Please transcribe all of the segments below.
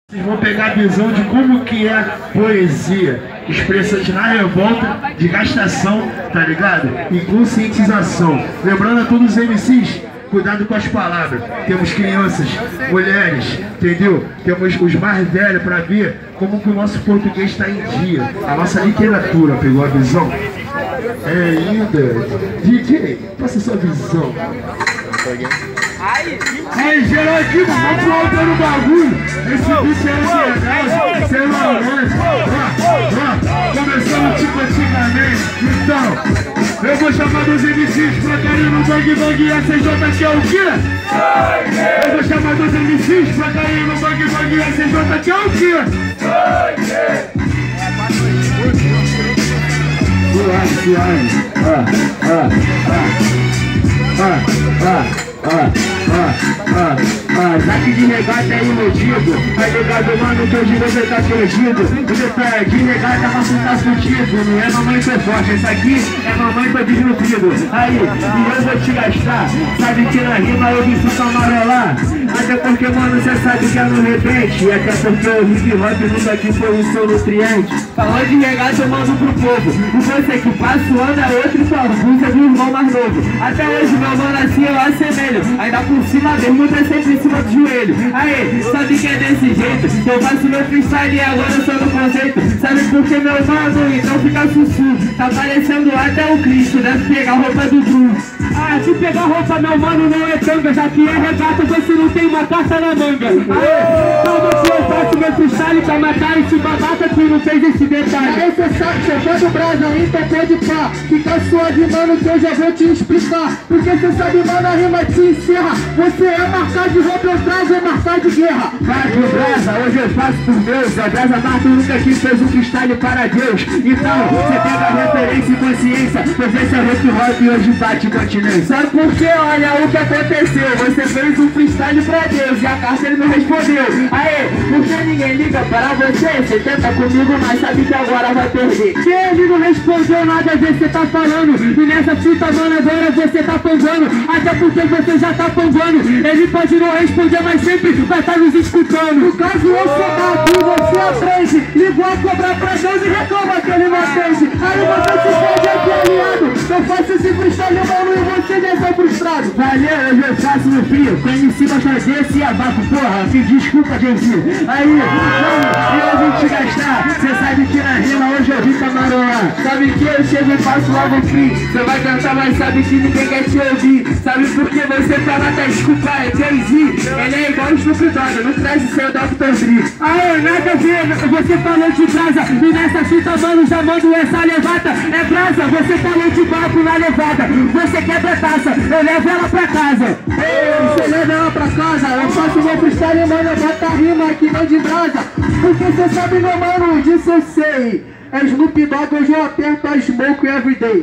Vocês vão pegar a visão de como que é poesia, expressante na revolta, de gastação, tá ligado? E conscientização. Lembrando a todos os MCs, cuidado com as palavras. Temos crianças, mulheres, entendeu? Temos os mais velhos para ver como que o nosso português está em dia. A nossa literatura, pegou a visão? É ainda. DJ, passa sua visão. Aí, geral aqui, vamos voltando o bagulho. Esse bicho é ansiedade, sem malandragem. Começando tipo antigamente. Então, eu vou chamar dos MCs pra cair no Bang Bang e a CJ que é o quê? Eu vou chamar dos MCs pra cair no Bang Bang e a CJ que é o quê? Saque de regata é iludido. Tá ligado, mano, que hoje você tá perdido. Você tá de regata, mas tu tá fudido. Não é mamãe tô forte, isso aqui é mamãe tô desnutrido. Aí, e eu vou te gastar. Sabe que na rima eu me sinto amarelar. Até porque, mano, cê sabe que é no repente. E até porque o hip hop nunca aqui foi o seu nutriente. Falando de regata eu mando pro povo. E você que passa o ano é outro só. Música do irmão mais novo. Até hoje, meu mano, assim eu assemelho. Ainda por cima, a bermuda é sempre em cima do joelho. Aí, sabe que é desse jeito? Eu faço meu freestyle e agora eu sou no conceito. Sabe por que, meu mano? Então fica sussurro. Tá parecendo até o Cristo. Deve pegar a roupa do Bruno. Ah, se pegar roupa, meu mano, não é tanga. Já que é regata, você não tem uma carta na manga. Aê, calma que eu faço meu freestyle pra matar esse babaca que não fez esse detalhe. Aí você sabe, você do brasa, então pode pá. Fica suave, mano, que eu já vou te explicar. Porque você sabe, mano, a rima te encerra. Você é marcar de roupa, eu trago é marcar de guerra. Fábio Brasa, hoje eu faço por Deus. A Brasa Marco nunca quis fez um freestyle para Deus. Então, você pega a referência e consciência. Pois esse é o hip hop e hoje bate continência. Sabe por quê? Olha o que aconteceu. Você fez um freestyle pra Deus e a carta ele não respondeu. Aê, porque ninguém liga para você. Você tenta comigo, mas sabe que agora vai perder. Que ele não respondeu nada, você tá falando. E nessa fita, mano, agora você tá pangando. Até porque você já tá pangando. Ele pode não responder, mas sempre vai estar nos escutando. No caso, eu chegar aqui, você aprende. Ligou a cobrar pra Deus e reclama que ele não atende. Aí você se perde aqui, aliado. Eu faço esse freestyle, mano, e você já está frustrado. Valeu, hoje eu faço no frio. Com MC gosta desse e abaco, porra. Me desculpa, gente. Aí, mano, eu vim te gastar. Você sabe que na rima hoje eu vim camaroar. Sabe que eu chego e faço logo o fim. Você vai cantar, mas sabe que ninguém quer te ouvir. Sabe por que você fala da desculpa? É Jay-Z. Ele é igual o Snoop Dogg, não traz o seu Dr. Dre. Aê, nada a ver, você falou de brasa. E nessa fita, mano, já mando essa levada. É brasa, você falou de barco na levada. Você quebra a taça, eu levo ela pra casa. Você leva ela pra casa, eu faço meu freestyle, mano, eu boto a rima aqui não de brasa. Porque você sabe, meu mano, disso eu sei. É Snoop Dogg, hoje eu aperto a smoke everyday.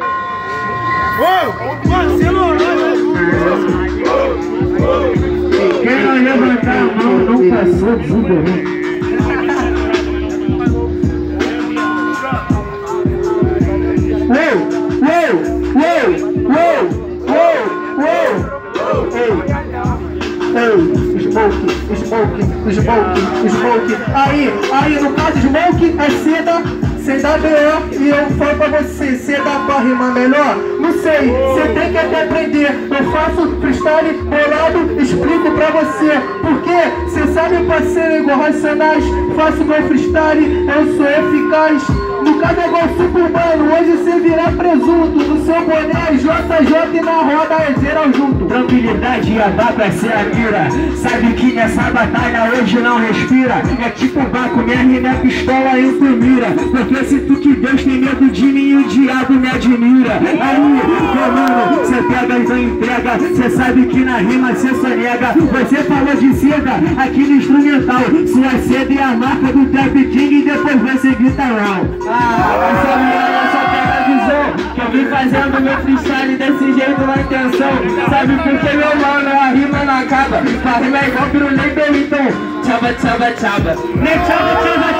Quem não levantar a mão não passou de Zuberão. Smoke. Aí, no caso, Smoke é seda. Sem dar B.O. e eu falo pra você, você dá pra rimar melhor? Não sei, você tem que até aprender. Eu faço freestyle bolado, explico pra você. Porque você sabe, parceiro, igual Racionais. Faço meu freestyle, eu sou eficaz. No caso é igual Supermano, hoje você virá presunto. No seu boné é JJ e na roda é geral junto. Tranquilidade e a pra ser a mira. Sabe que nessa batalha hoje não respira. É tipo Baco, minha rima é pistola e tu mira. Porque se tu que Deus tem medo de mim, o diabo me admira. Aí, meu mano, você pega e não entrega. Você sabe que na rima você só nega. Você falou de seda, aqui no instrumental. Sua seda é a marca do Trap King e depois você grita round. Essa menina só pega a visão. Que eu vim fazendo meu freestyle desse jeito na intenção. Sabe por que, meu mano, a rima não acaba. A rima é igual pro Label, então tchaba, tchaba, tchaba. Nem tchaba, tchaba, tchaba.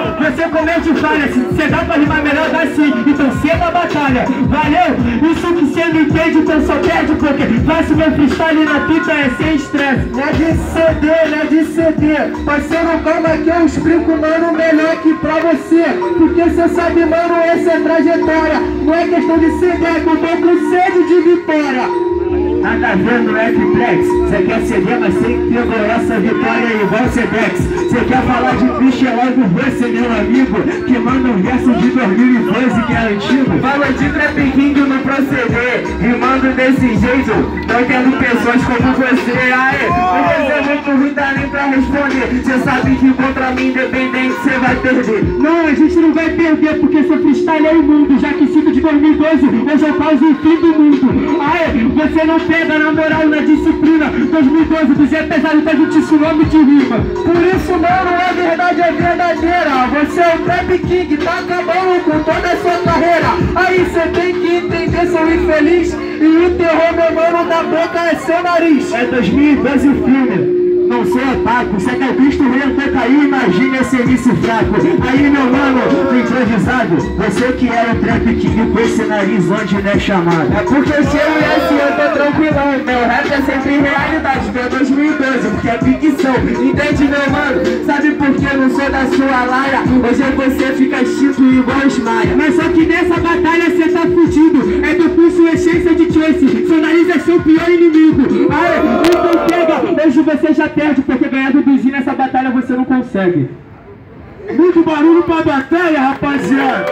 você comete falha. Se você dá pra rimar melhor, dá sim. Então ceda a batalha, valeu? Isso que você não entende, então só perde porque faço meu freestyle na fita é sem estresse. Não é de ceder, não é de ceder. Parceiro, calma que eu explico, mano, melhor que pra você. Porque você sabe, mano, essa é trajetória. Não é questão de ceder, é que eu tô com sede de vitória. Nada a ver no F-Plex. Você quer ceder, mas sem ter essa vitória é igual Sedex. Você quer falar de bicho, é logo você, meu amigo, que manda um verso de 2012 que é antigo. Fala de Trap King no proceder, rimando desse jeito, tô tendo pessoas como você. Aê, você é muito ruim, dá nem pra responder. Você sabe que contra mim, independente, você vai perder. Não, a gente não vai perder, porque seu freestyle é imundo. Já que cito de 2012, hoje eu causo o fim do mundo. Aê, você não pega na moral, na disciplina. 2012, você é pesado, tá de tsunami de rima. Por isso, mano, a verdade é verdadeira. Você é o Trap King, tá acabando com toda a sua carreira. Aí você tem que entender, seu infeliz, e o terror, meu mano, da boca é seu nariz. É 2012 o filme. Não sou otaku, se é que é visto rento caiu, imagina esse início fraco. Aí meu mano, improvisado, você que era o Trap King com esse nariz onde não é chamado. É porque eu chego e assim eu tô tranquilão. Meu rap é sempre realidade, é 2012, porque é ficção. Entende, meu mano? Sabe por que eu não sou da sua laia? Hoje você fica extinto igual Ismaia. Mas só que nessa batalha cê tá fudido. É do pulso essência de Tracy. Seu nariz é seu pior inimigo. Aê, então pega, hoje você já perde, porque ganhar do Duzinho nessa batalha você não consegue. Muito barulho pra batalha, rapaziada.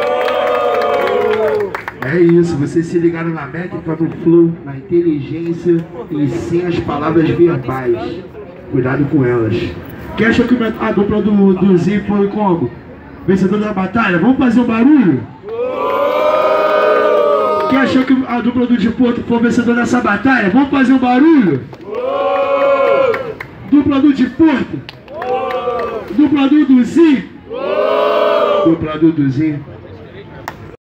É isso, vocês se ligaram na métrica do flow, na inteligência e sem as palavras verbais. Cuidado com elas. Quem achou que a dupla do Zinho foi como? Vencedor da batalha? Vamos fazer um barulho? Quem achou que a dupla do de Porto foi vencedor dessa batalha? Vamos fazer um barulho? Dupla do de Porto? Dupla do Zinho? Dupla do Duzinho.